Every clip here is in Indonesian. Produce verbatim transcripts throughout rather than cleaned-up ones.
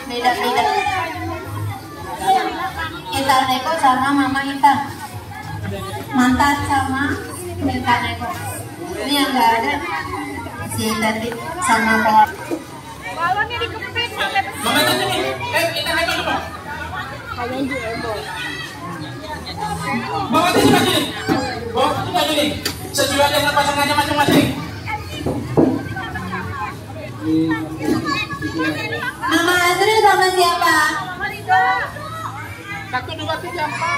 beda-beda. Kita Neko sama Mama Ita. Mantan sama Kita Neko. Ini yang nggak ada si tadi sama Pak. Balonnya dikepit sampai Mama Ita ini. Eh, Ita Neko coba. kayaknya di embol. Bawa ke sini sini. Bawa ke sini sini. Sesuai dengan pasangannya masing-masing. Mama Azri sama siapa? Satu dua tiga empat.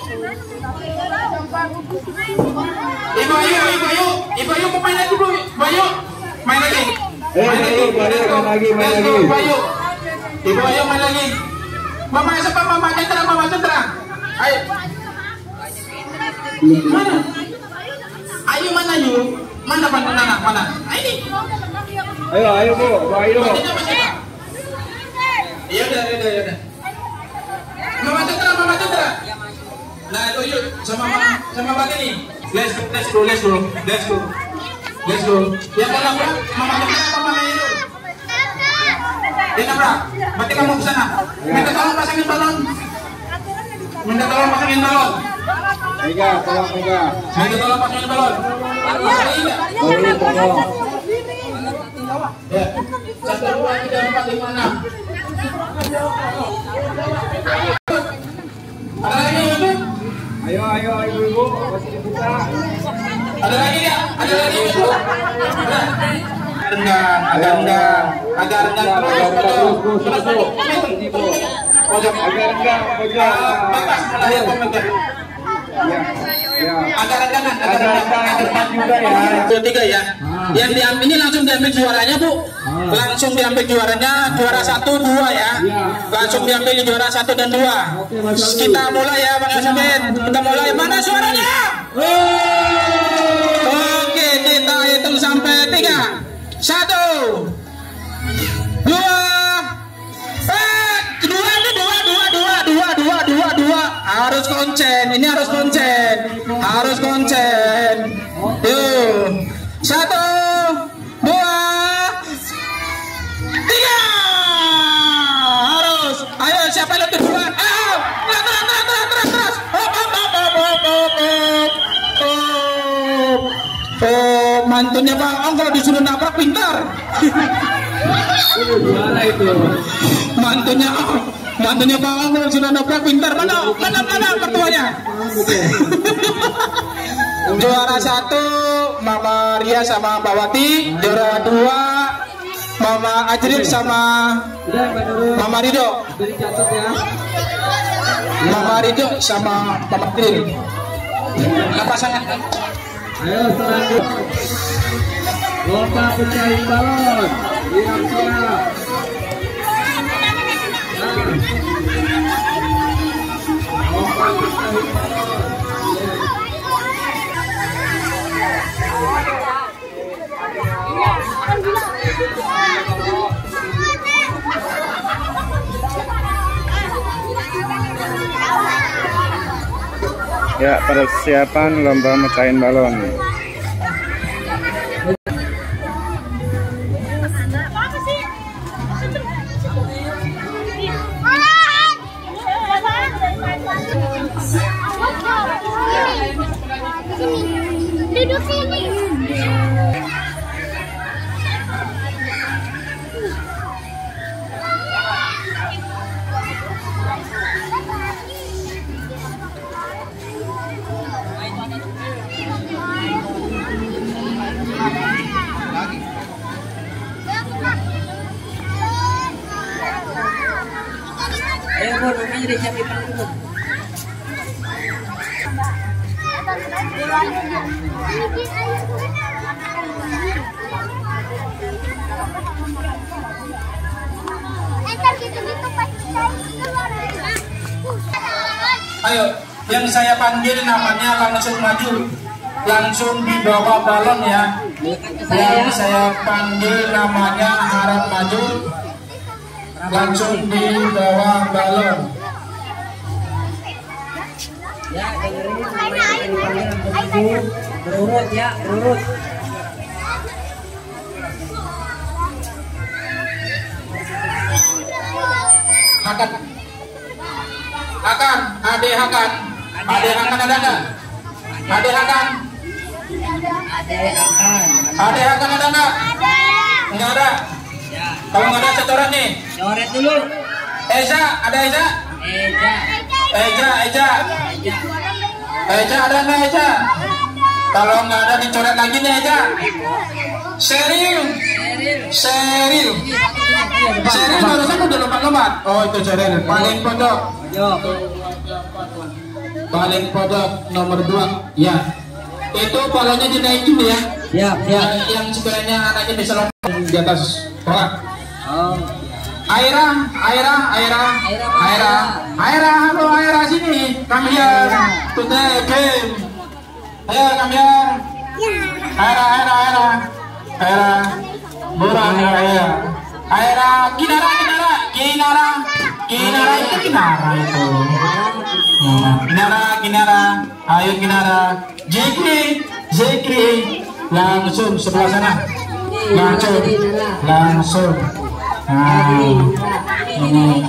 Ibu ayo, ibu ayo, ibu ayo mau main lagi bu, ibu ayo, main lagi. Main lagi, main lagi, main lagi. Ibu ayo, ibu ayo main lagi. Mama siapa? Mama Chandra, Mama Chandra. Ayo. Mana? Ayo mana yuk? Mana bantu anak mana? Ini. Ayo, ayo bu, ayo. Iya udah, udah, udah. Mama Chandra, Mama Chandra. Nah itu yuk sama mama, sama Mbak ini. Let's go, let's go, let's go, let's go, let's go. Yang mau nabrak, Mama Chandra apa Mama itu? Dia nabrak. Berarti kamu ke sana. Minta tolong pasangin balon. Minta tolong pasangin balon. Mega, tolong Mega. Minta tolong pasangin balon. Tolong, tolong. Ya, satu dua tiga empat lima enam. Ada lagi ibu? Ayo, ayo, ibu ibu, masih dibuka. Ada lagi ya? Ada lagi ibu? Rendah, agak rendah, agak rendah terus, terus, terus, terus. Pojok, Agak rendah, pojok. batas melayar komentar. Ya, ya. Agak rendah, agak Agak rendah, rendah, agak depan juga ya. Dua tiga ya. Yang diambil ini langsung diambil juaranya bu. Langsung diambil juaranya juara satu dua ya. Langsung diambil juara satu dan dua. Kita mulai ya Bang Yasmin. Kita mulai. Mana suaranya? Oke kita hitung sampai tiga. Satu, dua, eh dua dua dua dua dua dua dua dua. Harus konsen. Ini harus konsen. Harus konsen. Tuh. Satu, dua, tiga. Harus. Ayo siapa yang lebih duluan? Ayo. Terus, terus, terus, terus, terus, terus. Hop, hop, hop, hop, hop, hop, hop. Oh, oh, mantunya Bang Om kalau disuruh nabrak pintar. Juara itu. Mantunya Om, mantunya Bang Om kalau disuruh nabrak pintar. Mana, mana, mana mertuanya? Juara satu Mama Ria sama Mbak Wati. Juara dua Mama Ajril sama Mama Rido. Mama Rido sama Mama Ajril. Nah, pasangan. Ayo selanjutnya. Lomba pecahin balon. Siap, siap. Nah. Lomba pecahin balon. Ya, persiapan lomba mecahin balon. Duduk sini. Ayo Bu, namanya udah siap ipang dulu. Ayo, yang saya panggil namanya langsung maju, langsung dibawa balon ya. Yang saya panggil namanya harap maju, langsung dibawa balon. Ya, dengerin namanya yang dipanggil langsung maju. Berurut ya, berurut. Hakan. Hakan, Ade Hakan. Ade Hakan ada nggak? Ade Hakan. Ade Hakan. Ade Hakan ada nggak? Nggak ada. Kalau nggak ada saya coret nih. Coret dulu. Eza, ada Eza? Eja. Eja, Eja. Eja. Eja ada nggak Eja? Kalau nggak ada dicoret lagi nih Eja. Seril. Seril. Seril barusan udah lompat-lompat. Oh itu Seril. Paling pojok. Yo. Paling pojok nomor dua. Ya. Itu palanya dinaikin ya. Siap, siap. Yang, yang sekiranya anaknya bisa lompat di atas orang. Oh. Aira, Aira, Aira, Aira, Aira, halo Aira sini, come here, today game, ayo come here, Aira, Aira, Aira, Aira, Burang, Aira, Aira, Kinara, Kinara, Kinara, Kinara itu Kinara itu, Kinara, Kinara, ayo Kinara, Jekri, Jekri, langsung sebelah sana, langsung, langsung. Nah, ini.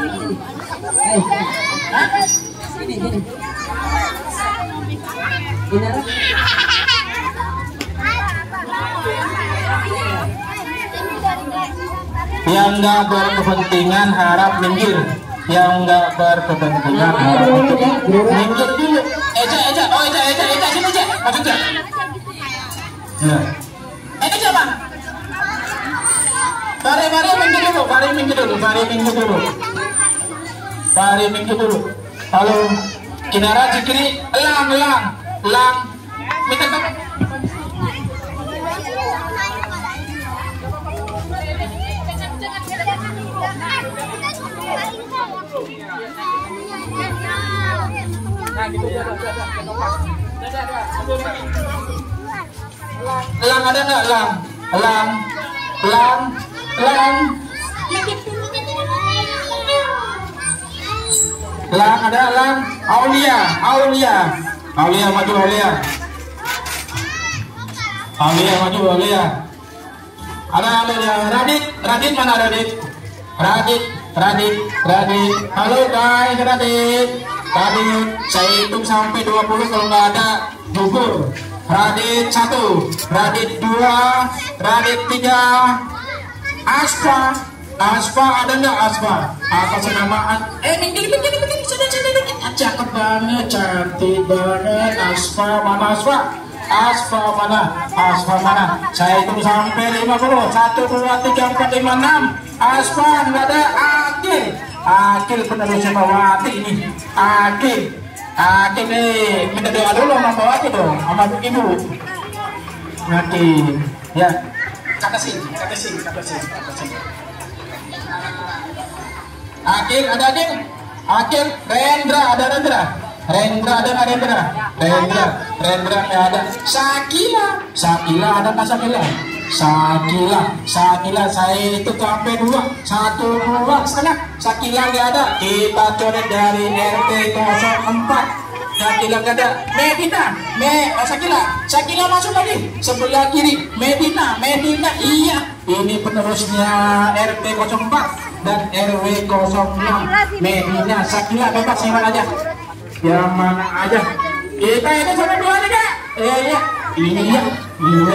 Yang nggak berkepentingan harap minggir. Yang nggak berkepentingan harap minggir dulu. Eja, Eja, oh Eja, Eja, Eja, sini Eja, masuk Eja. Ya. Ini siapa? Bari, bari minggir dulu, bari minggir dulu, bari minggir dulu, bari minggir dulu. Halo, Kinara, Jikri, elang, elang, elang, minta tolong. Elang ada nggak elang? Elang, elang. Elang, elang ada elang, Aulia, Aulia, Aulia maju Aulia, Aulia maju Aulia, ada Aulia, Radit, Radit mana Radit, Radit, Radit, Radit, halo guys Radit, Radit, saya hitung sampai dua puluh kalau nggak ada gugur. Radit satu, Radit dua, Radit tiga. Aspa, Aspa ada nggak Aspa? Apa senamaan? Eh, minggir, minggir, minggir, sini, sini, sini. Cakep banget, cantik banget. Aspa mana Aspa? Aspa mana? Aspa mana? Saya hitung sampai lima puluh. Satu, dua, tiga, empat, lima, enam. Aspa nggak ada. Akil, Akil penerus Mawati ini. Akil, Akil nih. Minta doa dulu sama Mawati dong, sama ibu. Nanti, ya. Kata sih, kata sih, kata sih, kata sih. Akil, ada Akil? Akil, Rendra, ada Rendra. Rendra, ada nggak Rendra? Rendra, Rendra nggak ada. Sakila, Sakila ada nggak Sakila? Sakila, Sakila saya itu sampai dua, satu dua setengah. Sakila nggak ada. Kita coret dari R T nol empat. Sakila nggak ada. Medina, Me, Sakila, Sakila masuk lagi sebelah kiri. Medina, Medina, iya. Ini penerusnya R T nol empat dan R W nol enam. Medina, Sakila bebas yang aja, yang mana aja. Kita itu sampai dua tiga. Iya, iya, iya, iya.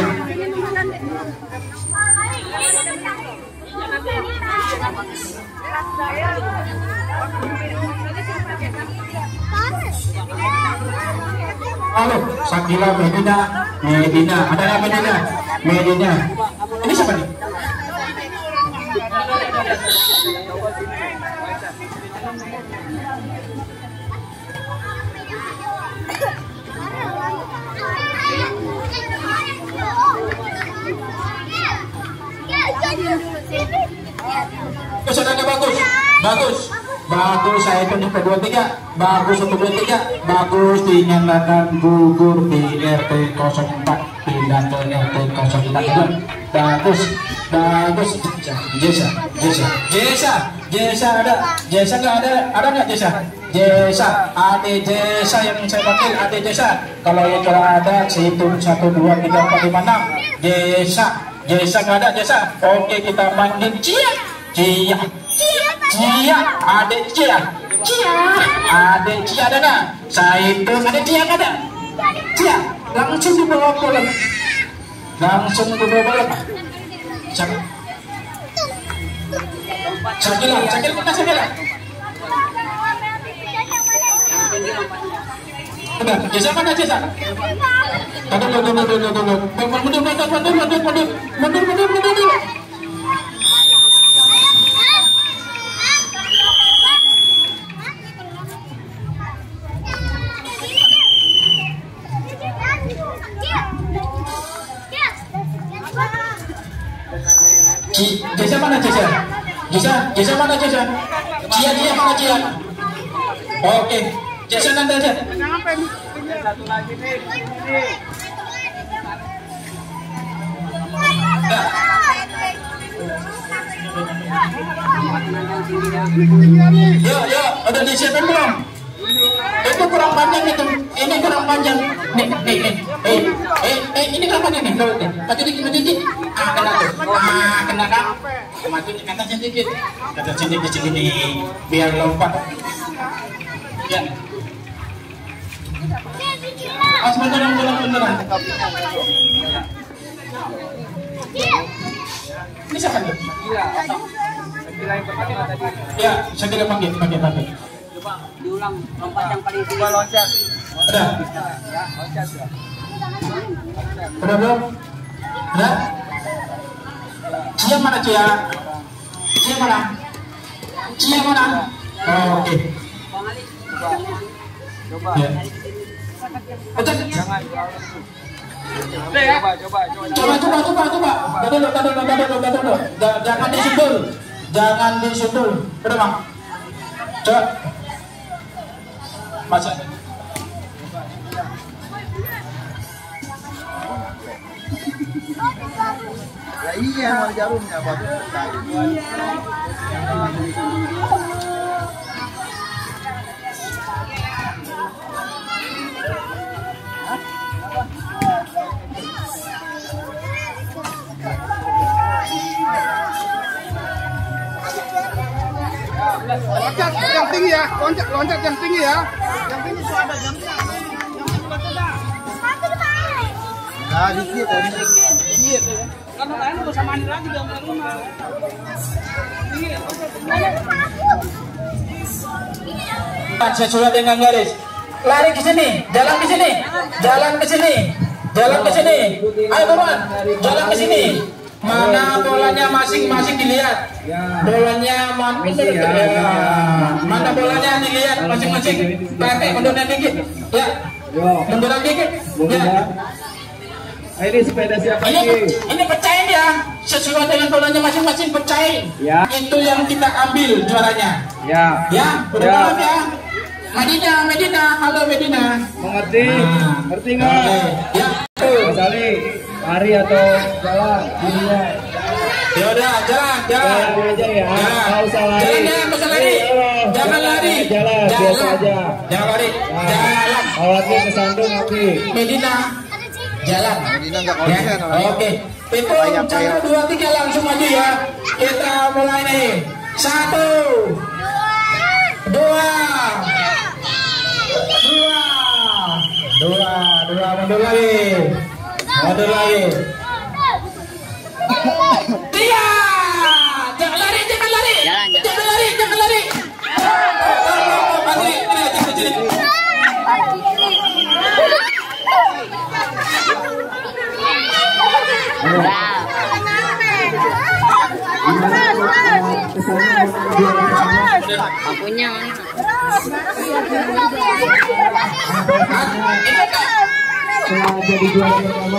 Halo, Sakila, Medina, Medina, ada nggak Medina? Medina, ini siapa nih? Kesananya bagus, bagus, bagus. Saya hitung sampai dua tiga, bagus satu dua tiga, bagus. Dinyatakan gugur di R T nol empat, pindah ke R T nol empat dua. Bagus, bagus. Jesa, Jesa, Jesa, Jesa ada, Jesa nggak ada, ada nggak Jesa? Jesa, Ade Jesa yang saya panggil Ade Jesa. Kalau yang kalau ada, saya hitung satu dua tiga empat lima enam. Jesa, Jesa nggak ada Jesa. Oke kita panggil Cia, Cia, Cia. Cia, adek Cia. Cia, adek Cia ada nggak? Saya itu adek Cia nggak ada? Cia, langsung dibawa pulang. Langsung dibawa pulang. Siapa? Sakila, Sakila mana Sakila? Udah, Jesa mana Jesa? Tunggu, tunggu, tunggu, tunggu, tunggu. Mundur, mundur, mundur, mundur, mundur, mundur, mundur, mundur, mundur. Jesa mana Jesa? Jesa, Jesa mana Jesa? Cia, Cia mana Cia? Oke, Jesa nanti aja. Satu lagi nih. Yo, yo, udah disiapin belum? Itu kurang panjang itu, ini kurang panjang. Nih, nih, nih, eh, eh, eh, ini kurang panjang nih. Tuh, pakai dikit, dikit. Ah, kena tuh. Ah, kena kan? Maju ke atas sedikit. Ke atas sedikit sini, biar lompat. Ya. Ah, sebentar, sebentar, sebentar. Ini siapa nih? Kira yang pertama tadi. Ya, saya kira panggil, panggil, panggil. Coba diulang lompat yang paling tinggi. Coba loncat. Udah, Ya, loncat ya. udah belum? Udah? Cia mana Cia? Cia mana? Cia mana? Oh, oke. Coba. Ya. Oke. Jangan terlalu. Coba, coba, coba. Coba, coba, coba, coba. Tadi dulu, tadi dulu, tadi dulu, tadi dulu. Ja- Jangan disundul, jangan disundul. Udah bang. Coba. Masa. Ya iya, mau jarumnya bagus. Loncat yang tinggi ya, loncat loncat yang tinggi ya. Yang tinggi itu ada jamnya. Nah, dikit tadi. Dikit ya. Karena lain udah sama ini lagi dalam rumah. Sesuai dengan garis. Lari ke sini, jalan ke sini, jalan ke sini, jalan ke sini. Ayo teman, jalan ke sini. Mana bolanya masing-masing dilihat. Bolanya mana? Mana bolanya dilihat masing-masing. Pakai mundurnya dikit. Ya, munduran dikit. Ya. Ini sepeda siapa Ini, ini? ini pecahin ya, sesuai dengan bolanya masing-masing pecahin. Ya. Itu yang kita ambil juaranya. Ya. Ya, udah Ya. paham ya. Medina, Medina, halo Medina. Mengerti? Nah. Ngerti nggak? Oke, ya. Mas Ali, lari atau jalan? Dirinya. Ya udah, jalan, jalan. Jalan aja ya. Jalan. Nggak usah lari. Jalan ya, nggak usah lari. Jalan. Jangan lari. Jalan, biasa aja. Jangan lari. Nah, Jalan. khawatir kesandung nanti. Medina, jalan. Medina nggak Ya, konsen orangnya. oke. Itu satu, dua, tiga langsung maju ya. Kita mulai nih. Satu, dua, dua, dua, dua, mundur lagi, mundur lagi. Tiga, jangan lari, jangan lari, jangan lari, jangan lari. Mati, ini, ini, ini. Akunya mana? Setelah jadi juara pertama,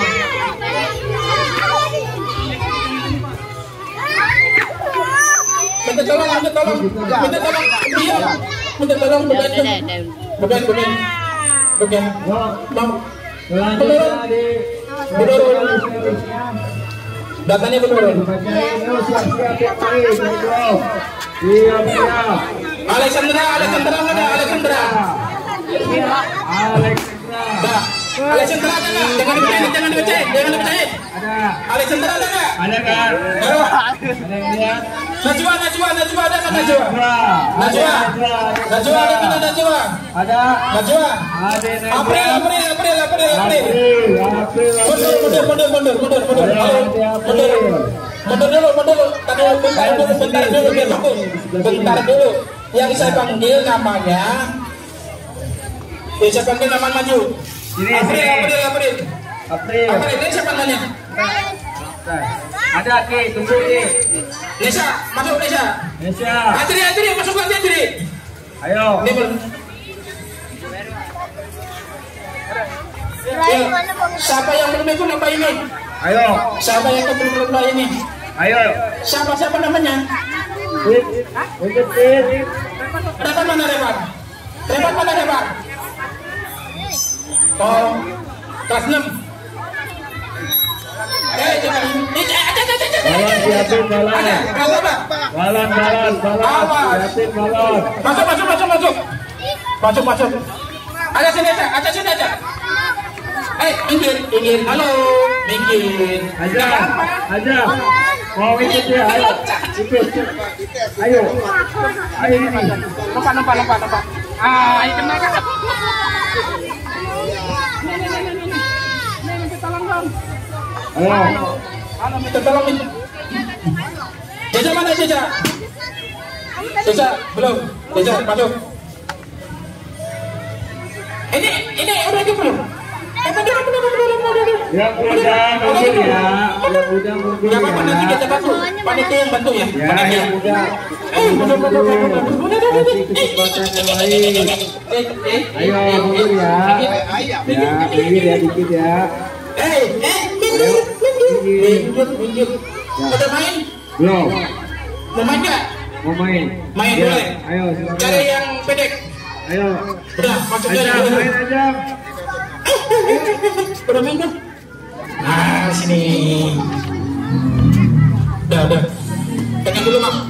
Minta tolong, minta tolong, minta tolong, iya, minta tolong, bukan, bukan, bukan, bukan, mau, selanjutnya di menurun, datanya menurun. siap-siap yang baik, siap-siap. Siap-siap. Alexandra, Alexandra mana? Alexandra. Alexandra. Dah, Alexander ada nggak? Jangan dipecahin, jangan dipecahin, jangan dipecahin. Ada. Alexander ada nggak? Ada kan? Ayo. Ada yang lihat? Najwa, Najwa, Najwa ada nggak Najwa? Ada. Najwa, Najwa ada nggak Najwa? Ada. Najwa. Ada yang April, April, April, April, April. April. Mundur, mundur, mundur, mundur, mundur, mundur. Ayo, mundur. Mundur dulu, mundur dulu. Tadi bentar dulu, bentar dulu, biar fokus. Bentar dulu. Yang saya panggil namanya, yang saya panggil nama maju. Ini, April, sini. April, April. April. April, ini siapa namanya? Ada Ki, tunggu Ki. Nesa, masuk Nesa. Nesya. Adri, Adri, masuk lagi Adri. Ayo. Ini belum. Ya, siapa yang belum ikut lomba ini? Ayo. Siapa yang belum ikut lomba ini? Ayo. Siapa siapa namanya? Wait. Wait, wait. Revan mana Revan? Revan mana Revan? Oh, kelas enam. Eh, jangan. Eh, ada, ada, ada, ada. Balon siapin balon. Ada, ada apa? Balon, balon, balon. Awas. Siapin balon. Masuk, masuk, masuk, masuk. Masuk, masuk. Ada sini aja, ada sini aja. Eh, minggir, minggir. Halo, minggir. Aja, aja. Mau ikut ya, ayo. Ikut. Ayo. Ayo ini. Lompat, lompat, lompat, lompat. Ah, ini kena kan? Ayo. Halo, minta tolong minta. Jaja mana Jaja? Jaja, belum. Jaja, masuk. Ini, ini udah gitu belum? Eh, belum, belum, belum, belum, belum. Yang udah mundur ya. Yang udah mundur Gak apa-apa, nanti ya. kita bantu. Panitia yang bantu ya. Ya, Panitia. yang udah. Eh, mundur, mundur, mundur, mundur, mundur, mundur. Kasih kesempatan yang lain. Eh, eh, Ayo mundur ya. Ya, minggir ya dikit ya. Eh, eh, minggir, minggir, minggir, minggir. Udah main? Belum. Mau main nggak? Mau main? Main Ya, boleh. Ayo silakan. Cari yang pendek. Ayo. Udah, masuk Aja, dari main aja. Udah main kan? Nah, sini. Udah, udah. Pegang dulu, Mak.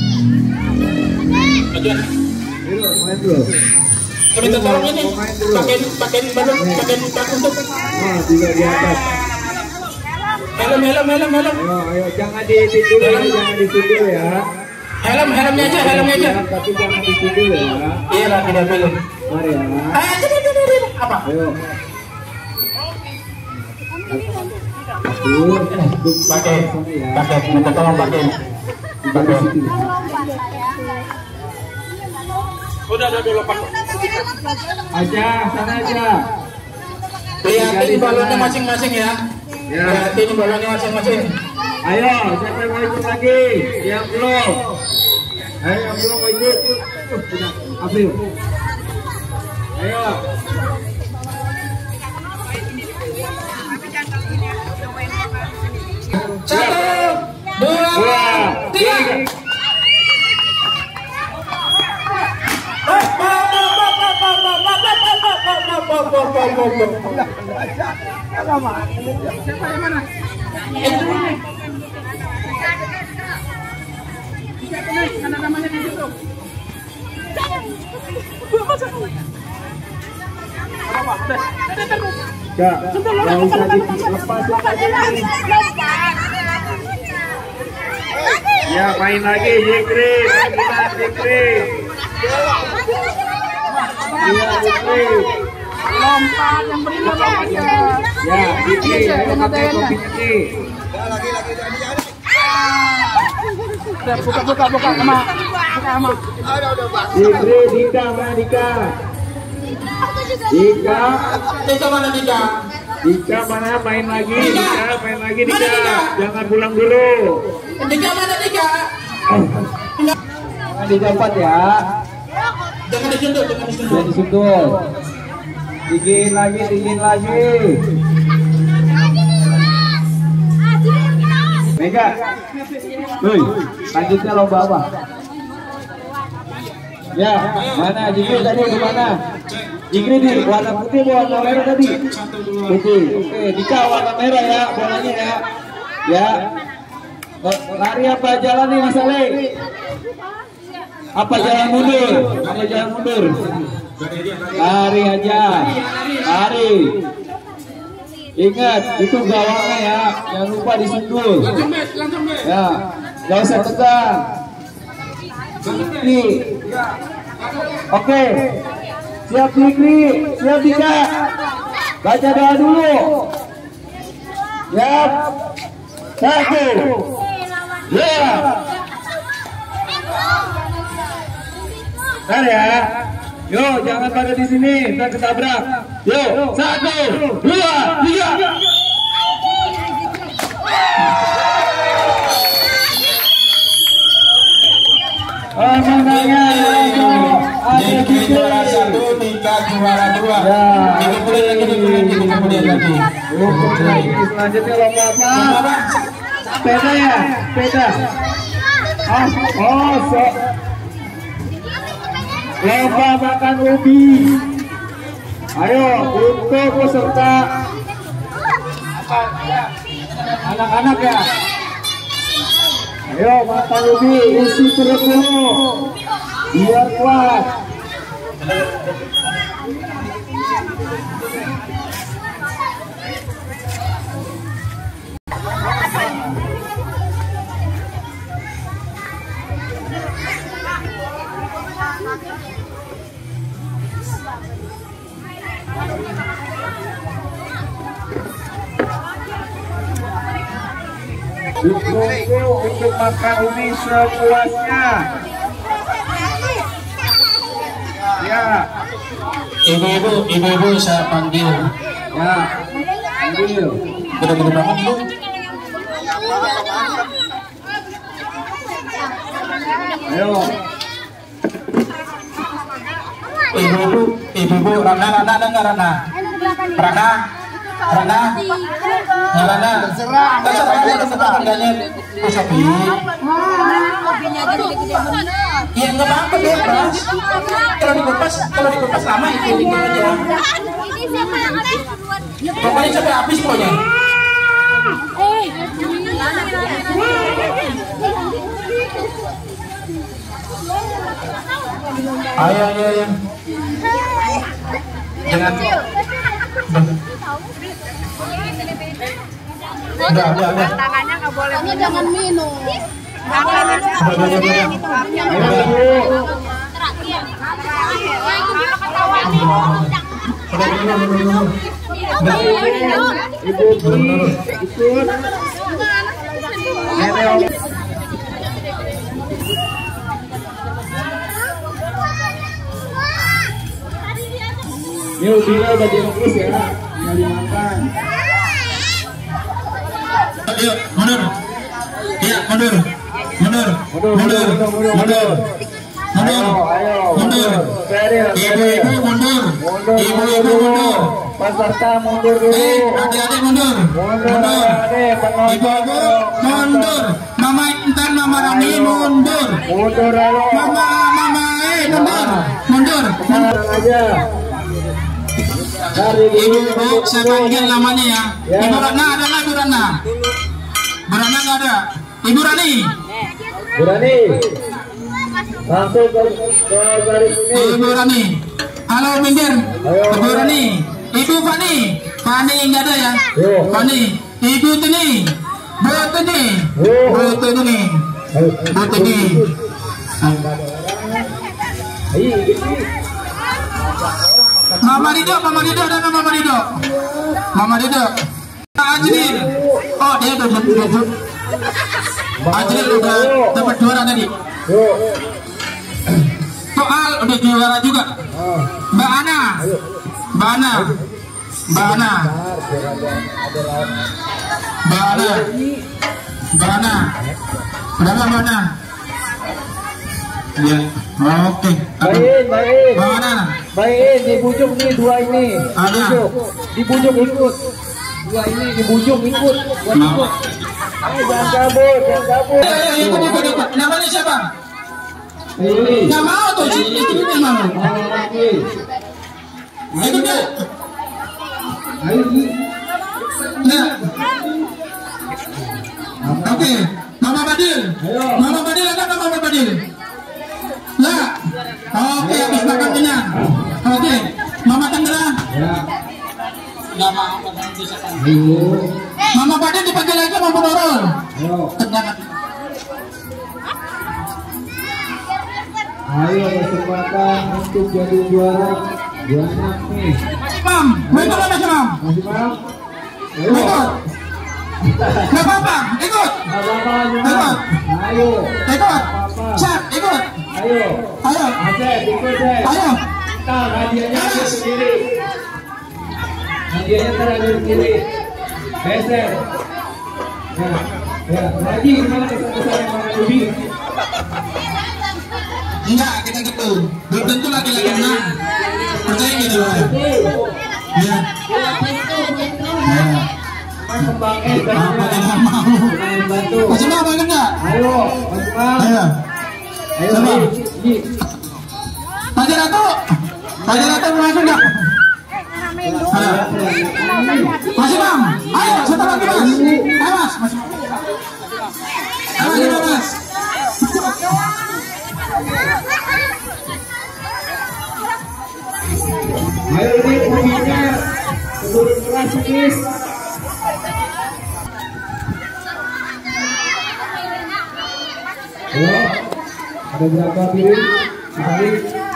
Aja. Dulu, main dulu. Kami minta tolong ini. Pakai pakai balon, pakai pakai untuk Oh, juga di atas. helm, helm, helm, helm. Ayo, ayo, jangan ditindu ya, jangan ditindu ya. Helm, helmnya aja, helmnya aja. Tapi jangan ditindu ya. Iya lah, tidak boleh. Mari ya. Ah, tidak, tidak, tidak. Apa? Ayo. Tuh, Pakai, pakai, minta tolong pakai. Pakai. Udah, udah, udah, lepas. Aja, sana aja. Lihatin balonnya masing-masing ya. Ya. Lihatin balonnya masing-masing. Ayo, siapa yang mau ikut lagi? Yang belum. Ayo, yang belum mau ikut. Uh, sudah. April. Ayo. Satu, dua, Dua, tiga. tiga. Siapa yang mana? Siapa nih? Ada namanya di situ. Apa? Udah. Enggak, enggak usah dilepas lagi. Ya, main lagi, Jikri. Main lagi, Jikri. Iya, Jikri. Lompat yang beri lompat aja. Ya, Jikri. Ayo pakai kopinya nih. Udah, buka, buka, buka, sama. Buka, sama. Jikri, Dika, mana Dika? Dika, Dika mana Dika? Dika mana main lagi? Dika. Dika, main lagi Mana Dika. Dika? Jangan pulang dulu. Dika mana Dika? Jangan didapat ya. Jangan disentuh, jangan disentuh. Jangan disentuh. Dingin lagi, dingin lagi. Mega. Woi, lanjutnya lomba apa? Ya, mana Jikri tadi di mana? Jikri di warna putih, warna merah tadi. Putih. Oke, Dika warna merah ya bolanya ya. Ya. Lari apa jalan nih Mas Ale? Apa jalan mundur? Apa jalan mundur? Lari aja. Lari. Ingat, itu gawangnya ya, jangan lupa disentul. Langsung bet, langsung bet. Ya, nggak usah tegang. Fikri, oke, siap Fikri, siap Dika. Baca doa dulu. Siap, satu, ya. Bentar ya. Yo, jangan pada di sini, ntar ketabrak. Yo, satu, dua, tiga. Pemenangnya Diki juara satu, Dika juara dua. Ini kemudian lagi, ini kemudian lagi. Selanjutnya lomba apa? Sepeda ya, sepeda. Oh, oh, so. Lomba makan ubi. Ayo untuk peserta anak-anak ya. Ayo makan ubi, isi perut dulu biar kuat. Ditunggu untuk makan ubi sepuasnya. Ya, Ibu-ibu, ibu-ibu saya panggil. ya, ambil. Gede-gede banget bu. Ayo, Ibu-ibu, ibu-ibu, Rana, Rana, dengar Rana. Rana, Rana, ya Rana. Terserah, terserah, harganya. Kopi. Iya nggak apa-apa bebas. Kalau dikupas, kalau dikupas lama itu itu aja. Pokoknya sampai habis pokoknya. Ayo, ayo, ayo. Jangan. Udah, udah, udah. Tangannya nggak boleh. Kamu jangan minum. Tangannya Udah, udah, udah, udah. ayo Bu. Udah, udah, udah, udah. Ibu Bi, ikut. Nenek. Ini ubinya udah direbus ya, tinggal dimakan. Ayo, mundur. Iya, mundur. Mundur. Mundur. Mundur. Mundur. Ayo, ayo, Mundur. steril, steril. Ibu-ibu mundur. Mundur, Ibu-ibu mundur mundur. dulu. Peserta mundur dulu. Eh, adik-adik mundur. Mundur, Mundur. adik, penonton. Ibu-ibu mundur. Mama Intan, Mama Rani mundur. Mundur lalu. Mama, Mama eh mundur. Mundur. Tenang aja. Dari Ibu-ibu saya panggil namanya ya. Ya. Ibu Rana ada nggak Ibu Rana? Ibu Rana nggak ada. Ibu Rani. Berani. Langsung ke, ke garis ini. Ibu Rani. Halo minggir. Ayo. Ibu Rani. Ibu Fani. Fani nggak ada ya? Yo. Fani. Ibu Tini. Bu Tini. Yo. Bu Tini. Ayo. Bu Tini. Ayo, ini. Mama Rido, Mama Rido, ada nggak Mama Rido? Mama Rido. Ajril. Oh dia udah udah udah. Ajril udah dapat juara tadi. Yo. Soal udah juara juga. Ah. Mbak Ana. Mbak Ana. Mbak Ana. Mbak Ana. Mbak Ana. Udah nggak Mbak Ana? Ya. Oke. Baik, baik. Mbak Ana. Baik, dibujuk nih dua ini. Ada. Dibujuk. Dibujuk ikut. Dua ini dibujuk ikut. Buat Mau. ikut. Ayo jangan kabur, jangan kabur. Ayo, ayo, ikut, ikut, ikut. Namanya siapa? Ini. Nggak mau tuh, sini, sini, sini, mau. Ayo lagi. Ikut deh. Ayo ini. Nah. Oke, Mama Badil. Ayo. Mama Badil ada nggak Mama Badil? Lah. Oke, habis makan kenyang. Oke, Mama Tendra. Ya. Nggak mau. Ayo. Mama Baden dipanggil lagi mau menurun. Ayo. Tendangan. Ayo kesempatan untuk jadi juara. Juara nih. Mam, betul Mas Mam. Masih Mam. Ayo. Ikut. Gak apa-apa, ikut. Gak apa-apa, Ikut. Ayo. Ikut. Cak, ikut. Ayo. Ayo. Asep, ikut deh. Ayo. Nah, hadiahnya ada sendiri. Hadiahnya ada sendiri. Beser. Ya, ya. Lagi gimana kesan-kesan yang mana lebih? Enggak, kita gitu. Belum tentu laki-laki menang. Percaya gitu. Ya. Ya. Kembang es dan Apa yang mau? bantu. Masih mau main enggak? Ayo, Mas Mam. Ayo. Ayo, Sama. Ji. Ji. Raja Ratu. Raja Ratu mau masuk enggak? Ayo. Masih Mam. Ayo, satu lagi Mas. Ayo Mas. Mas. Ayo lima Mas. Ayo, Ji. Ubinya. Keburu keras, Cis. Ayo, ada berapa piring? Dibalik.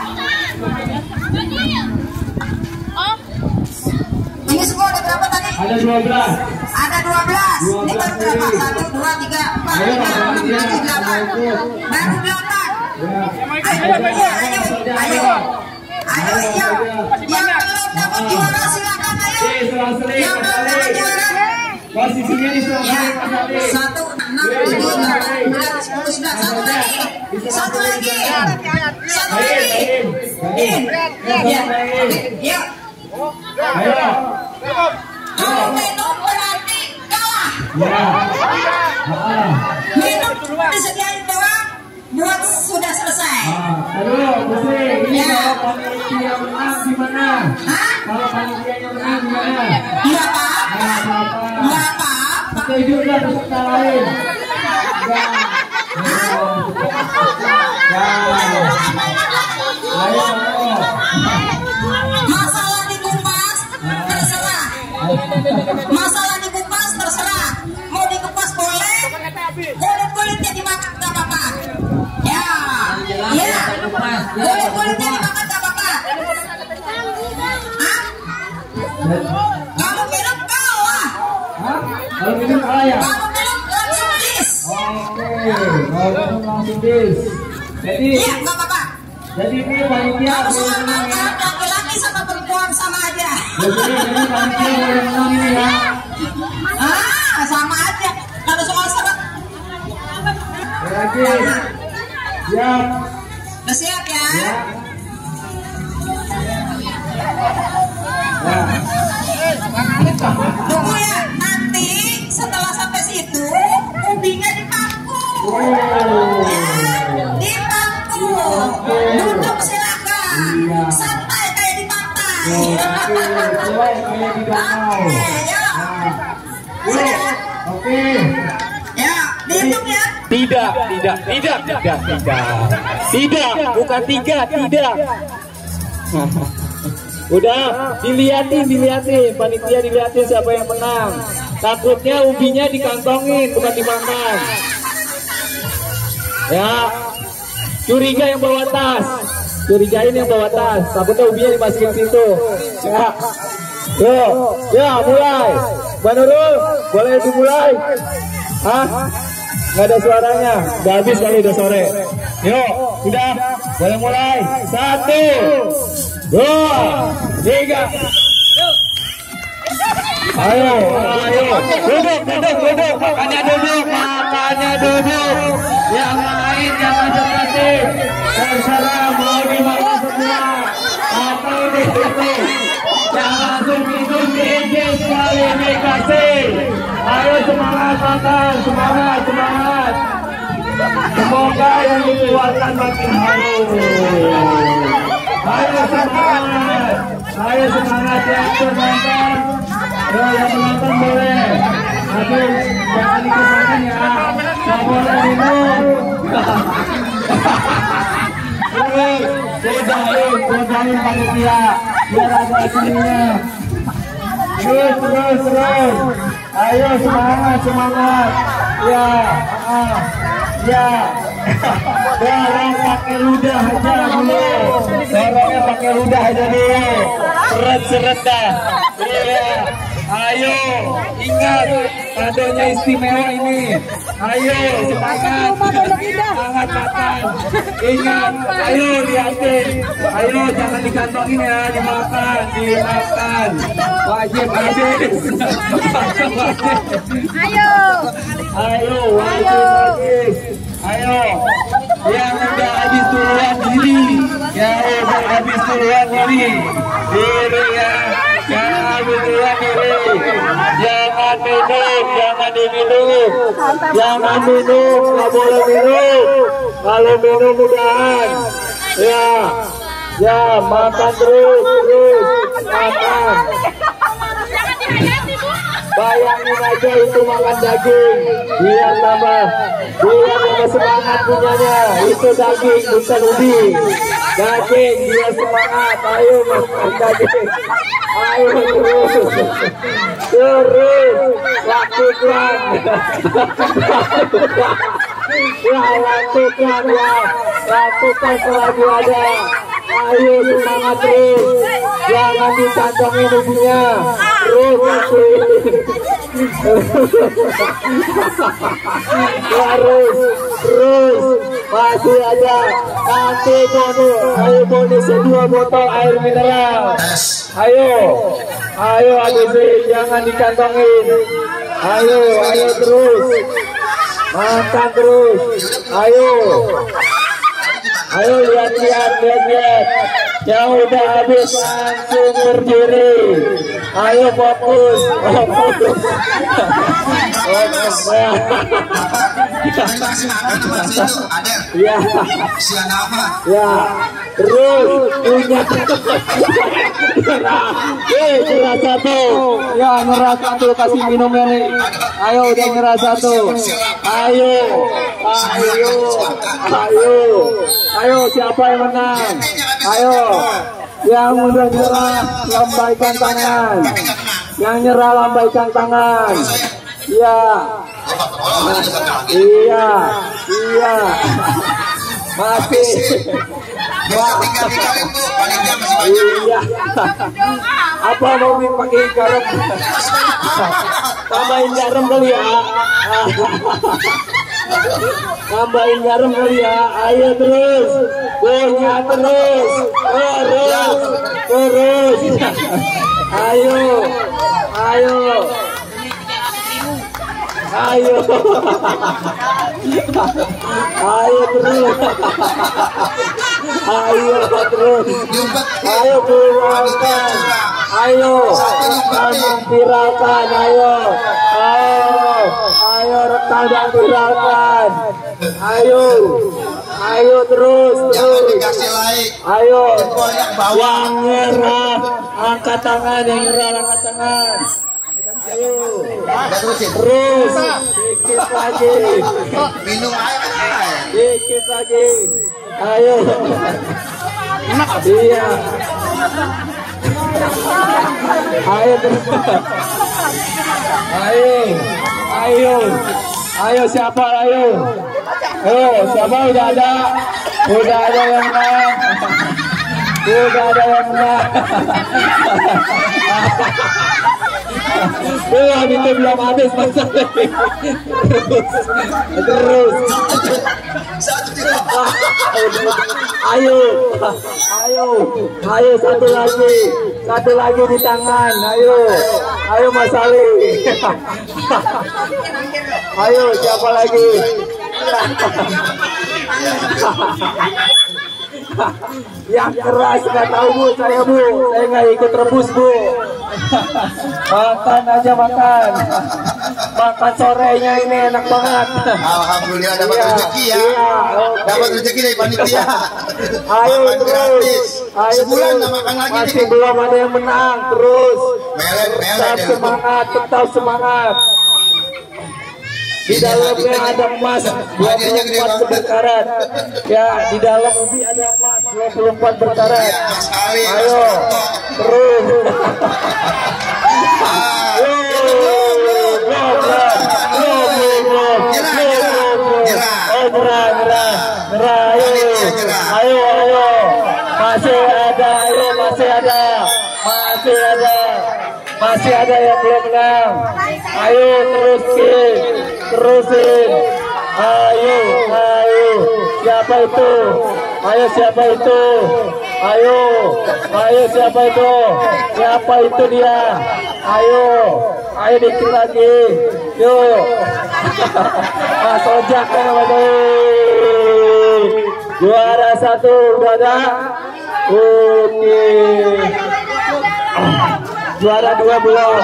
Ini semua ada berapa tadi? Ada dua belas. Ada dua belas. Ini baru berapa? Satu, dua, tiga, empat, Ayo, lima, enam, bagian. tujuh, delapan. Ayo. Baru delapan. Ya. Ayo, ayo, ayo, ayo. Ayo, iya. Yang belum dapat juara silakan ayo. Eh, serah-serih, Yang belum Mas dapat Ali. juara. Posisinya di Ya, serah-serih, Mas Ali. satu, enam, tujuh, delapan, sembilan, sepuluh, sebelas. Satu lagi. Satu lagi. Satu Baik, lagi. baik, baik. Ya, ya. Ayo. Kalau minum berarti kalah. Ya. Ah. Minum disediain doang buat sudah selesai. Ah, aduh, pusing. Ini Ya. kalau panitia menang gimana? Hah? Kalau panitianya menang gimana? Nggak apa-apa. Nggak apa-apa. Nggak apa-apa. Setuju nggak peserta lain? Enggak. Ayo. Ya. Ayo, ayo. Masalah dikupas terserah. Masalah dikupas terserah. Mau dikupas boleh. Kulit kulitnya dimakan nggak apa-apa. Ya, ya. Kulit kulitnya dimakan nggak apa-apa. Hah? Kamu minum kalah. Hah? Kalau minum kalah ya? Kamu minum langsung bis. Oke, kalau minum langsung bis. Jadi, Iya, nggak apa-apa. jadi ini panitia Kamu boleh soal menang ya. makan laki-laki sama perempuan sama aja. Jadi ini panitia boleh menang ini ya. Ah, sama aja. Kalau soal seret, Lagi. Siap. udah siap ya? Ya. Ya. Tunggu ya, nanti setelah sampai situ, ubinya dipangku. Oh. Ya, dipangku. Duduk silakan. Iya. Santai kayak di pantai. Oke, slow kayak di danau. Oke, ya. Yuk, oke. Ya, dihitung ya. Tidak, tidak, tidak, tidak, tidak. Tidak, bukan tiga, tidak. Udah, diliatin, diliatin. Panitia diliatin siapa yang menang. Takutnya ubinya dikantongin, bukan dimakan. Ya, curiga yang bawa tas. Curigain yang bawa tas. Takutnya ubinya dimasukin situ. Ya, yuk, ya mulai. Mbak Nurul, boleh dimulai? Hah? Nggak ada suaranya, udah habis kali udah sore. Yuk, sudah, boleh mulai. Satu, dua, tiga. Ayo, ayo, duduk, duduk, duduk, makanya duduk, makanya duduk. Yang lain jangan deketin. Terserah mau di mana semua, atau di situ. Jangan langsung minum di izin sekali dikasih. Ayo semangat, makan, semangat, semangat. Semoga yang dikeluarkan makin harum. Ayo semangat, ayo semangat yang penonton. Ya, yang penonton boleh. Aduh, jangan ikut makan ya. Nggak boleh minum. Terus, godain, godain panitia. Biar ada aslinya. terus terus terus. Ayo semangat semangat. Ya, ah, ya. Dorong pakai ludah aja dulu. Dorongnya pakai ludah aja dulu. Seret-seret dah. Iya. Ayo, ingat kadonya istimewa ini. Ayo, semangat, semangat makan. Ingat, ayo lihatin. Ayo jangan dikantongin ya, dimakan, dimakan. Wajib habis. Ayo. Ayo, wajib habis. Ayo, yang udah habis duluan diri. Ya, udah habis duluan diri. Diri ya. Jangan habis duluan diri. Jangan minum, jangan diminum. Jangan minum, nggak boleh minum. Kalau minum udahan. Ya, ya makan terus, terus makan. Bayangin aja itu makan daging, biar tambah, biar tambah semangat punyanya. Itu daging, bukan ubi. Daging, biar semangat. Ayo makan daging. Ayo terus, terus lakukan, ya lakukan ya, lakukan selagi ada. Ayo semangat terus, jangan dikantongin ubinya, terus lakuin. Terus, terus, masih ada. Nanti bonus, ayo bonus dua botol air mineral. Ayo, ayo adik jangan dikantongin. Ayo, ayo terus, makan terus. Ayo, ayo lihat-lihat, lihat-lihat. Yang udah habis langsung berdiri. Ayo fokus, fokus. Ya, ya, terus punya eh nyerah satu, ya nyerah satu kasih minumnya nih. Ayo udah nyerah satu, ayo, ayo, ayo, ayo siapa yang menang? Ayo, yang udah nyerah lambaikan tangan, yang nyerah lambaikan tangan. Iya, iya, iya, masih. Wah, iya. Apa mau pakai garam? Tambahin garam kali ya. Tambahin garam kali ya. Ayo terus, punya terus, terus, terus. Ayo, ayo. Ayo, ayo terus, ayo terus, ayo viralkan, ayo, rekam viralkan, ayo, ayo, ayo rekam dan viralkan, ayo, ayo terus, terus, ayo, yang nyerah angkat tangan, yang nyerah angkat tangan. Ayo, terus, dikit lagi, minum air, dikit lagi, ayo, iya, ayo terus, ayo, ayo, ayo siapa ayo, ayo siapa udah ada, udah ada yang menang, udah ada yang menang. Belum itu belum habis masalahnya. Terus, terus. Ayo, ayo, ayo satu lagi, satu lagi di tangan. Ayo, ayo Mas Ali. Ayo siapa lagi? Yang keras nggak tahu bu, saya bu, saya nggak ikut rebus bu. Makan aja makan, makan sorenya ini enak banget. Alhamdulillah dapat iya, rezeki ya, iya, okay. Dapat rezeki dari panitia. Ayo terus, ayo sebulan terus. makan lagi. Masih nih. Belum ada yang menang, terus. Melet, melet, tetap ya. semangat, tetap semangat. Di dalamnya ada emas dua puluh empat berkarat. Ya, di dalam ubi ada emas dua puluh empat berkarat. Ayo, terus. masih ada yang belum menang. Ayo terusin, terusin. Ayo, ayo. Siapa itu? Ayo siapa itu? Ayo, ayo siapa itu? Siapa itu dia? Ayo, ayo dikit lagi. Yuk. Mas Ojak kan namanya. Juara satu udah ada. Oke. Juara dua belum.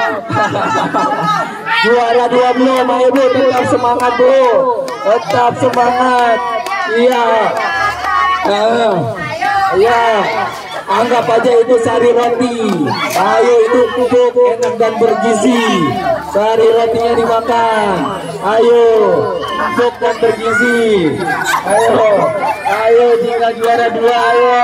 Juara dua belum. Ayo Bu, tetap semangat Bu. Tetap semangat. Iya. Uh, ya, anggap aja itu sari roti. Ayo itu bubuk enak dan bergizi. Sari rotinya dimakan. Ayo, bubuk dan bergizi. Ayo, ayo jika juara dua, ayo.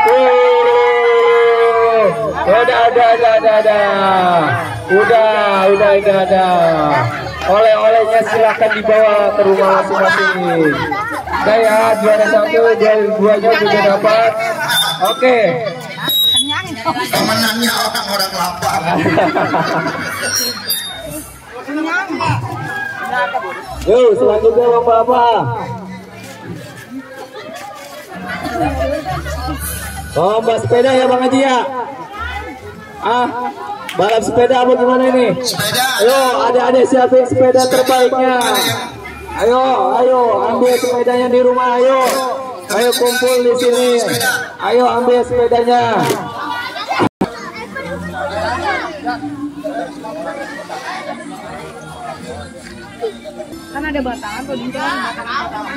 Uh, udah, udah, udah, udah, udah, udah, udah, udah, udah. Oleh-olehnya silahkan dibawa ke rumah masing-masing. Nah ya, juara satu, juara dua nya juga dapat. Oke. Pemenangnya orang-orang lapar. Yuk, selanjutnya apa-apa? Lomba sepeda ya Bang Haji ya? Ah, balap sepeda apa gimana ini? Sepeda. Ayo, adik-adik siapin sepeda terbaiknya. Ayo, ayo, ambil sepedanya di rumah, ayo. Ayo kumpul di sini. Ayo ambil sepedanya. Kan ada batangan tuh di sana, batangan.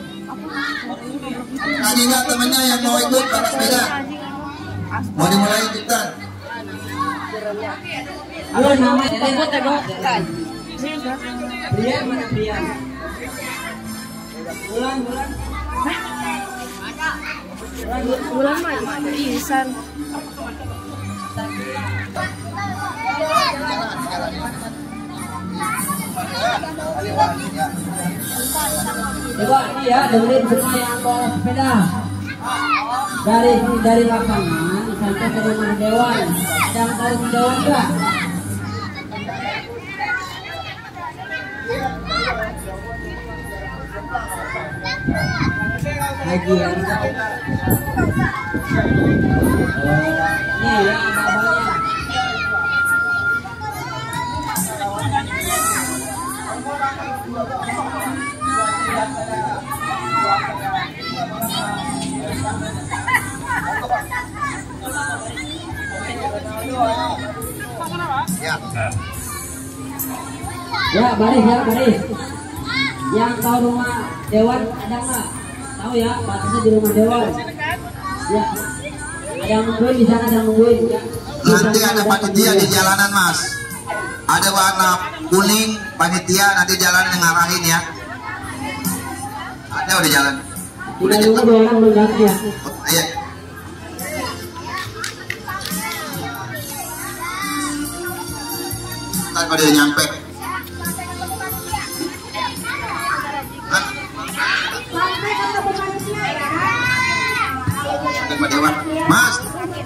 Tadi nggak temennya yang mau ikut balap sepeda? Mau dimulai ikutan? Halo, nama ikut ya dong. Brian mana Brian? Bulan, bulan. Bulan mah Ihsan. Coba ini ya, dengerin semua yang bawa sepeda. Dari dari lapangan sampai ke rumah dewan. Yang tahu dewan enggak? Lagi ya. Ini ya abang-abangnya. Ya, baris ya, baris. Yang tahu rumah dewan ada nggak? Tahu ya, batasnya di rumah dewan. Ya, ada yang nungguin di sana, ada yang nungguin. Ya. Nanti ada panitia di jalanan Mas. Ada warna kuning panitia nanti jalan ngarahin ya. Ada udah jalan. Udah Kita dua orang belum datang ya. Ayo. Ntar kalau dia nyampe. Hah? Ada Pak Dewan. Mas.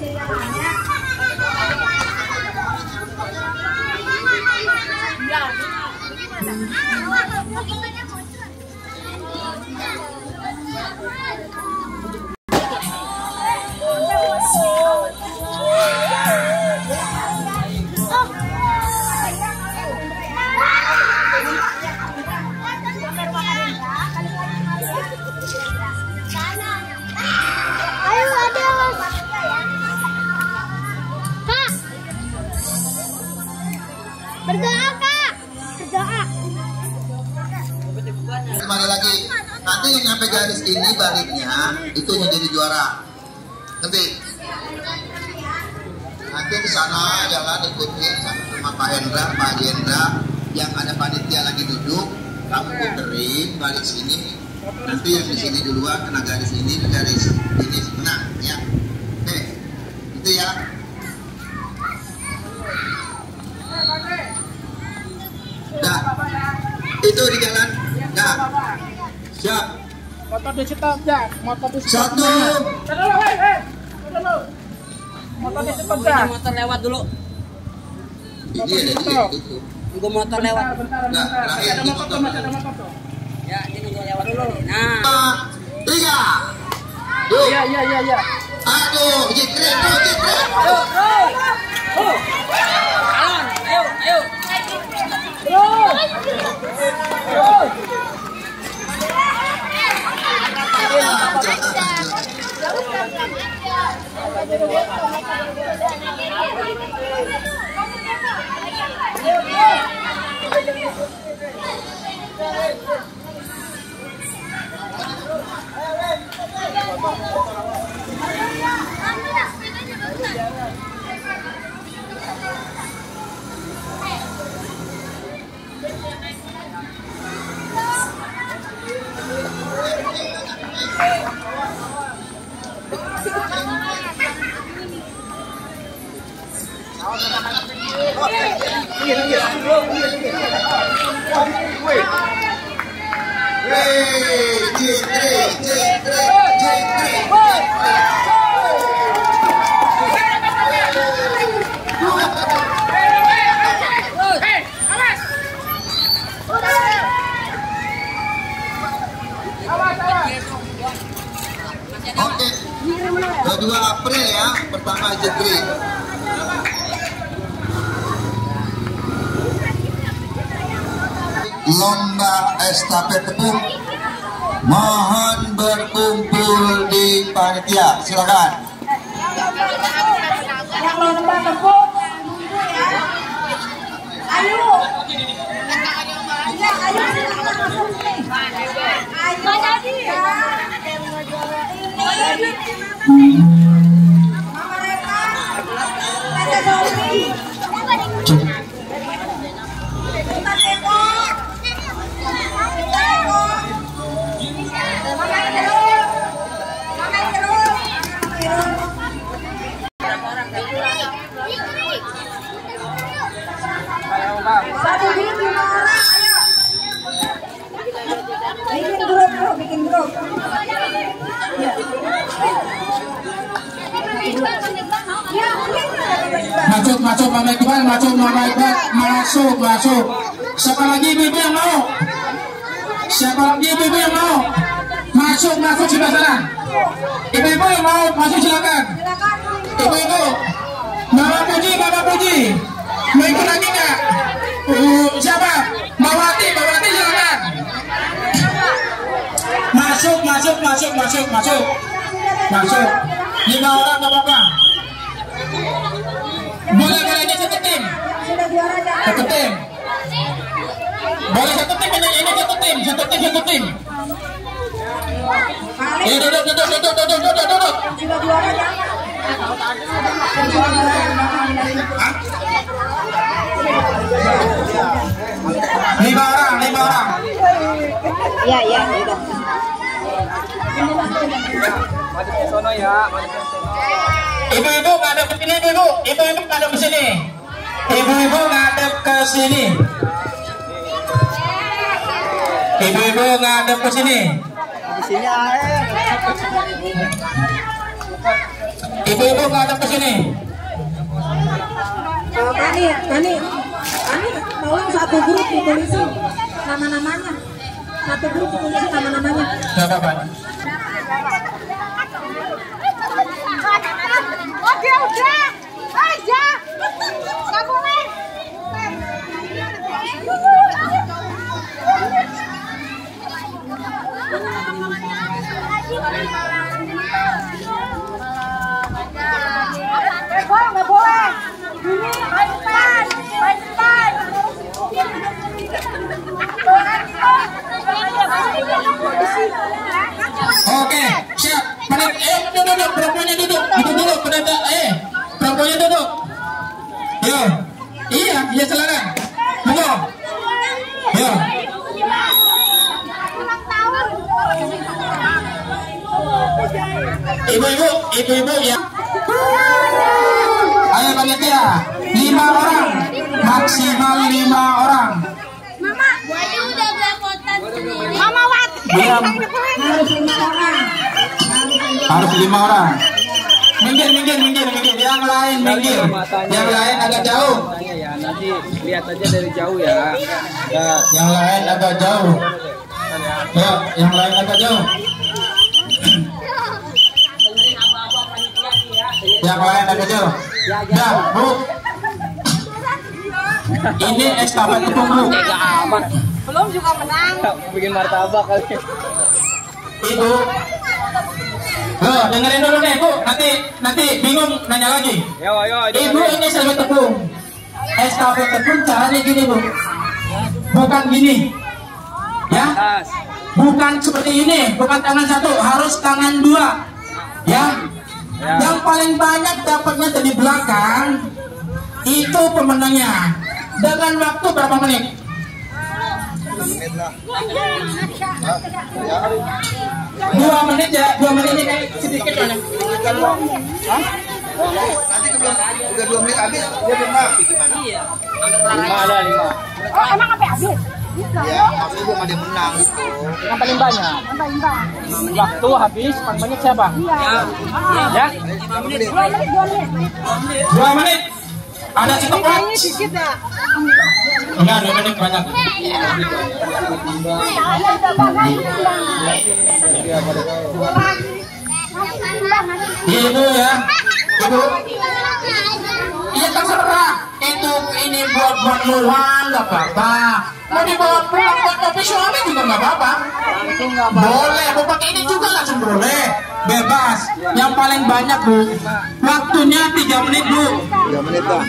Berdoa Kak, berdoa. Kembali lagi. Nanti yang nyampe garis ini baliknya itu yang jadi juara. Nanti. Nanti ke sana jalan ikutin sama Pak Hendra, Pak Hendra yang ada panitia lagi duduk, kamu puterin balik sini. Nanti yang di sini duluan kena garis ini, garis ini menang ya. Oke, itu ya. Dah, itu di jalan. Dah, siap. Motor di stop ya, motor di stop. Satu. Dulu, hei, hei. Dulu. Motor di stop ya. Motor lewat dulu. Tunggu motor lewat. Nah, terakhir di motor. Ya, ini nunggu lewat dulu. Nah. Tiga. Iya, iya, iya, iya. Aduh, jikret, jikret. Ayo, ayo. Ayo, ayo. Oke, dua April ya, pertama jekrit. Lomba estafet tepung, mohon berkumpul di panitia, silakan. Yang lomba tepung, ayo. Ya, ayo silakan masuk sini. Ayo jadi ya. Mama Reka, Tante Doli, Tante Eko, Tante Eko, Mama Irul, Mama Irul, Irul. Satu grup lima orang, ayo. Bikin grup, bro, bikin grup. Masuk, masuk Mama Iqbal, masuk Mama Iqbal, masuk, masuk. Siapa lagi ibu-ibu yang mau? Siapa lagi ibu-ibu yang mau? Masuk, masuk sebelah sana. Ibu-ibu yang mau masuk silakan. Ibu-ibu, Mama Puji, Mama Puji, mau ikut lagi nggak? Uh, siapa? Mbak Wati, Mbak Wati silakan. Masuk, masuk, masuk, masuk, masuk, masuk. Lima orang nggak apa-apa. Boleh, boleh ini satu tim. Satu tim. Boleh satu tim ini, ini satu tim, satu tim, satu tim. Ini duduk, duduk, duduk, duduk, duduk, duduk. Lima orang, lima orang. Iya, iya, udah. Ibu-ibu ngadep ke sini, ibu-ibu. Ibu-ibu ngadep ke sini. Ibu-ibu ngadep ke sini. Ibu-ibu ngadep ke sini. Di sini air. Ibu-ibu ngadep ke sini. Tani, Tani, Tani, tolong satu grup ditulisin nama-namanya. Satu grup ditulisin nama-namanya. Gak apa-apa. Oke, udah. Aja. Gak boleh. Nggak boleh. Ini depan, depan. Oke, siap. Penat, eh, duduk, duduk, perempuannya duduk. Duduk dulu, penat, eh, perempuannya duduk. Yo, iya, iya silakan. Tunggu. Yo. Ibu-ibu, ibu-ibu ya. Ayo panitia, lima orang, maksimal lima orang. Mama, Bayu udah belepotan sendiri. Mama Wat. Diam. Harus lima orang. Harus lima orang. Minggir, minggir, minggir, minggir. Yang lain minggir. Yang lain agak jauh. Nanti lihat aja dari jauh ya. Ya, yang lain agak jauh. Ya, yang lain agak jauh. Yang lain agak jauh. Ya, Bu. Ini estafet tepung, Bu. Belum juga menang. Bikin martabak kali. Ibu. Loh, dengerin dulu nih, Bu. Nanti nanti bingung nanya lagi. Yo, yo, Ibu, ini estafet tepung. Estafet tepung caranya gini, Bu. Bukan gini. Ya. Bukan seperti ini, bukan tangan satu, harus tangan dua. Ya. Ya. Yang paling banyak dapatnya dari belakang itu pemenangnya. Dengan waktu berapa menit? Dua menit ya, dua menit ini kayak sedikit mana? Nanti sebelum udah dua menit habis dia belum gimana? Iya. Lima ada lima. Oh, emang sampai habis? Ya, maksudnya belum ada yang menang gitu. Yang paling banyak. Yang paling banyak. Waktu habis, paling banyak siapa? Iya. Ya. lima menit. Dua menit, dua menit. Dua menit. Ada stopwatch? Kayaknya dikit ya. Enggak, dua menit banyak. Ibu ya, ibu. Iya terserah. Itu ini buat buat luar nggak apa-apa. Mau dibawa pulang buat kopi suami juga nggak apa-apa. Boleh, mau pakai ini juga langsung boleh. Bebas. Yang paling banyak, Bu. Waktunya tiga menit, Bu. tiga menit lah.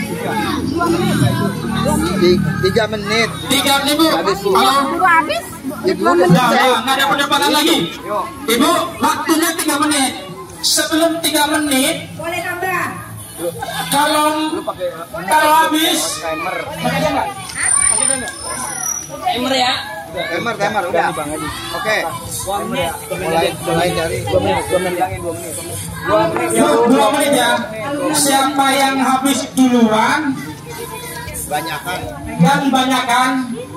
tiga menit. Tiga menit, Bu. Kalau Habis? Ya dulu udah Nah, selesai. nah, nggak ada perdebatan lagi. Ibu, waktunya tiga menit. Sebelum tiga menit, Boleh nambah. kalau kalau habis, Timer ya. Timer, timer udah. Oke. Mulai mulai dari Dua menit, dua menit, dua menit. Dua menit. dua, dua menit ya. Siapa yang habis duluan banyakan. dan banyakan,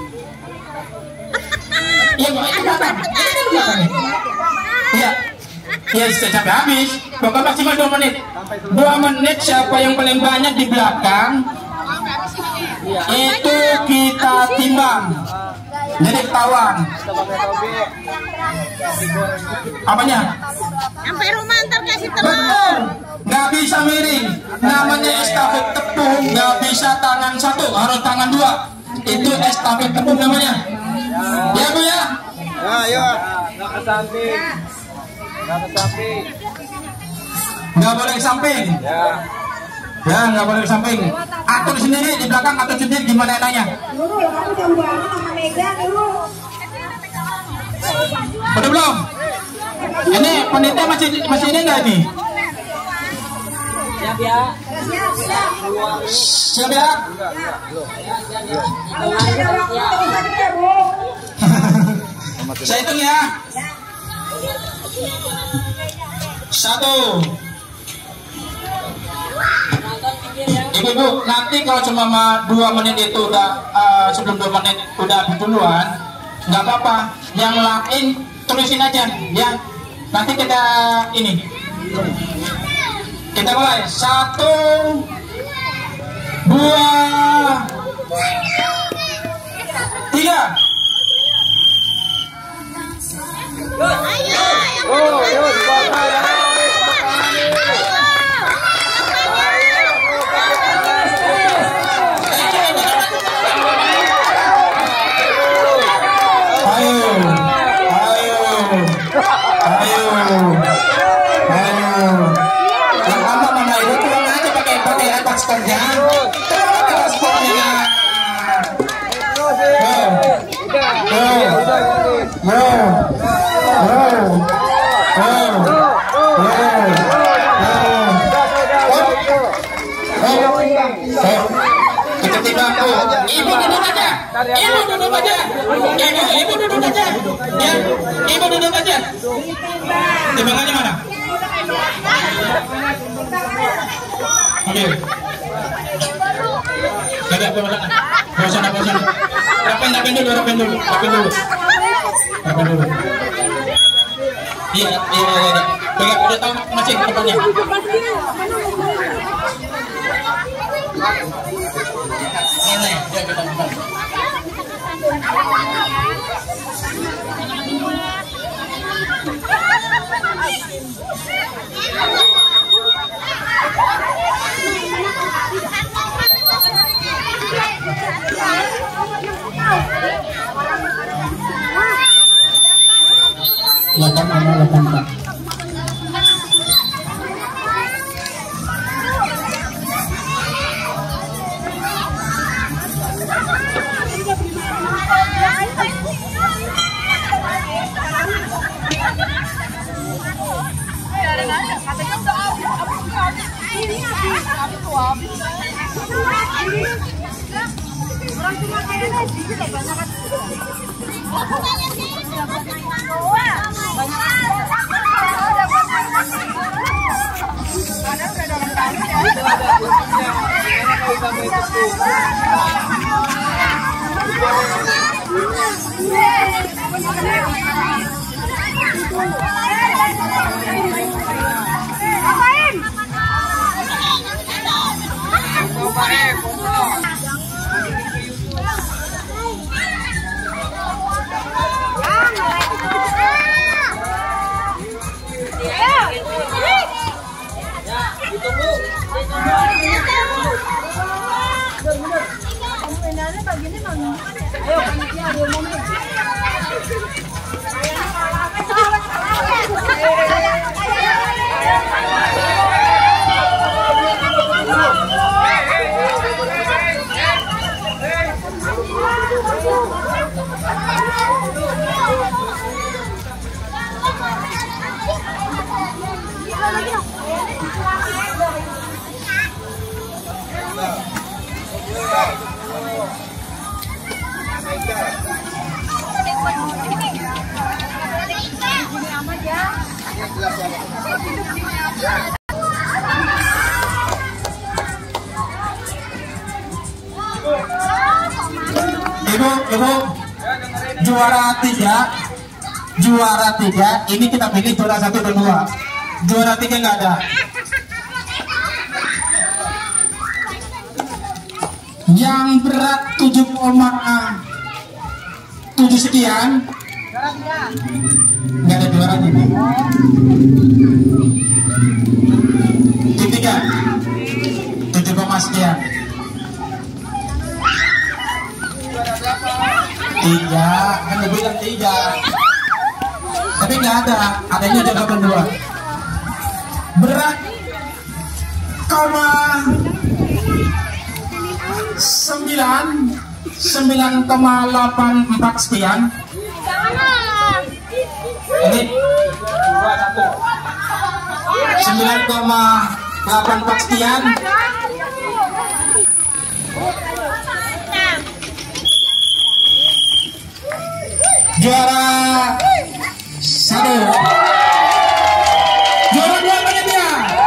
ya itu belakang, itu kan belakang. Iya, ya sampai habis. Pokoknya maksimal dua menit. Dua menit siapa yang paling banyak di belakang, itu kita timbang. Jadi ketahuan. Apanya? Sampai rumah ntar kasih telur. Betul. Nggak bisa miring. Namanya estafet tepung. Nggak bisa tangan satu, harus tangan dua. Itu estafet tepung namanya. Ya, Bu ya. Ya, ayo. Nggak ke samping. Nggak ke samping. Nggak boleh ke samping. Ya. Ya, nggak boleh ke samping. Atur sendiri di belakang, atur sendiri gimana enaknya. Nurul, kamu jauh banget sama Mega, Nurul. Udah belum? Ini panitia masih masih ini nggak ini? Siap ya. Siap ya? Saya hitung ya. Satu. Ibu-ibu, nanti kalau cuma dua menit itu udah uh, sebelum dua menit udah habis duluan, nggak apa-apa. Yang lain tulisin aja, ya. Nanti kita ini, kita mulai satu, dua, tiga. Oh, yo, dibakar. Ayo, ayo, ayo, ayo. Yang apa mana itu pulang aja pakai pakai atas kerja. Atas kerja. Bro, bro, bro, kita tiba ibu duduk aja, ibu duduk aja, ibu ibu duduk aja, ya, ibu duduk aja. Timbangannya mana? Ambil. Tidak apa apa. Bosan apa bosan? Rapin rapin dulu, rapin dulu, rapin dulu, rapin dulu. Iya, iya, iya. Pegang, udah tahu masih ke depannya. Ini Boleh, ya kita buka. delapan sama delapan empat. Orang cuma kayaknya sedikit loh, banyak kan. Ibu, ibu, juara tiga, juara tiga. Ini kita pilih juara satu dan dua. Juara tiga nggak ada. Yang berat tujuh koma tujuh sekian, nggak ada juara ini. Tiga, tujuh koma sekian. Tiga, kan lebih bilang tiga, tapi nggak ada, adanya delapan dua. Berat koma sembilan, sembilan koma delapan empat sekian. Ini sembilan koma delapan empat sekian. Juara satu, juara dua panitia.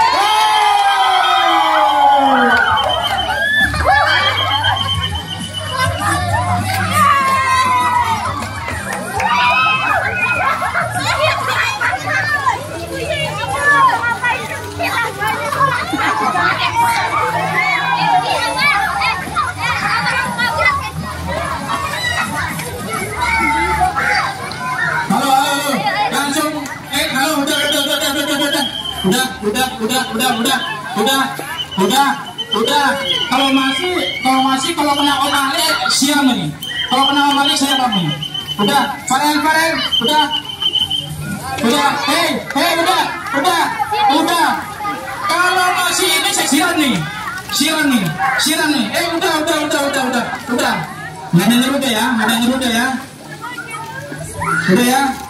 Udah, udah, udah, udah, udah, udah, udah, udah. Kalau masih, kalau masih, kalau kena Om Ali, siram ini. Kalau kena Om Ali, saya kamu. Udah, Farel, Farel, udah, udah, hei, hei, udah, udah, udah. Kalau masih ini saya siram nih, siram nih, siram nih. Eh, udah, udah, udah, udah, udah, udah. Nggak ada nyerut ya, nggak ada nyerut ya. Udah ya.